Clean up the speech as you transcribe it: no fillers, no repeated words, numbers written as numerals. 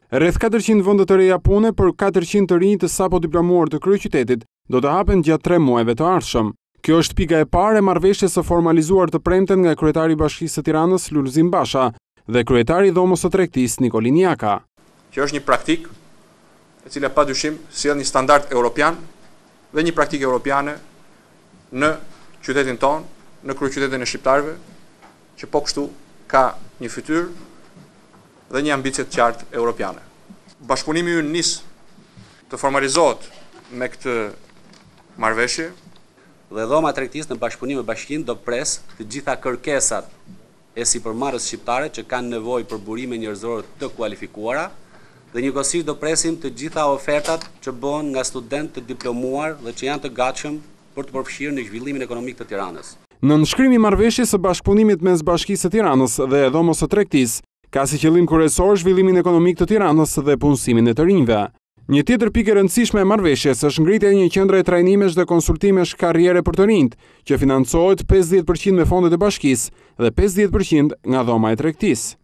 Rreth 400 vende të reja pune për 400 të rinj të sapo diplomuar të kryeqytetit do të hapen gjatë 3 muajve të ardhshëm. Kjo është pika e parë e marrëveshjes së formalizuar të premten nga kryetari i Bashkisë së Tiranës Lulzim Basha dhe kryetari i Dhomës së Tregtisë Nikolin Jaka. Kjo është një praktikë e cila padyshim sjell një standard europian dhe një praktikë europiane në qytetin tonë, në kryeqytetin e shqiptarëve, që po kështu ka një fytyrë dhe një ambicie të qartë europiane. Bashkëpunimi ynë nis të formalizohet me këtë marrëveshje dhe Dhoma e Tregtisë në bashkëpunim me Bashkinë do pres të gjitha kërkesat e sipërmarrës shqiptare që kanë nevojë për burime njerëzore të kualifikuara dhe njëkohësisht do presim të gjitha ofertat që bëhen nga studentë të diplomuar dhe që janë të gatshëm për të përfshirë në zhvillimin ekonomik të Tiranës. Në nënshkrim i marrëveshjes së bashkëpunimit mes Bashkisë së Tiranës dhe Dhomës së Tregtisë, ka si qëllim kryesor zhvillimin ekonomik të Tiranës dhe punësimin e të rinjve. Një tjetër pikë e rëndësishme e marrëveshjes është ngritja e një qendre trajnimesh dhe konsultimesh karriere për të rinjt, që financohet 50% me fondet e bashkisë dhe 50% nga Dhoma e Tregtisë.